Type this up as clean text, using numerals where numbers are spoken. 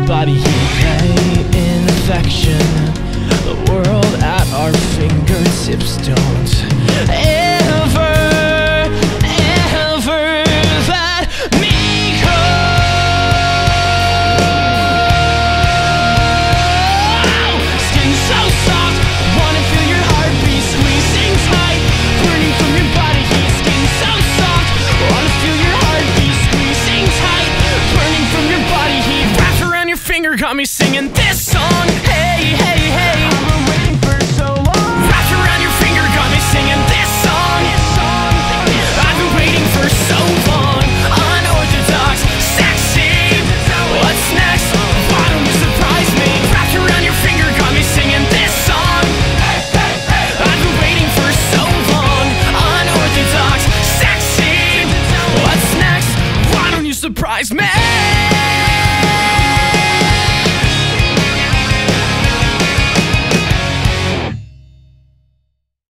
body heat, pain, affection. The world at our fingertips. Don't ever, ever let me go. Skin so soft, wanna feel your heartbeat squeezing tight, burning from your body heat. Skin so soft, wanna feel your heartbeat squeezing tight, burning from your body heat. Wrapped around your finger, got me singing this song. Hey, hey, hey, I've been waiting for so long. Wrapped around your finger, got me singing this song. I've been waiting for so long. Unorthodox, sexy. What's next? Why don't you surprise me? Wrapped around your finger, got me singing this song. I've been waiting for so long. Unorthodox, sexy. What's next? Why don't you surprise me?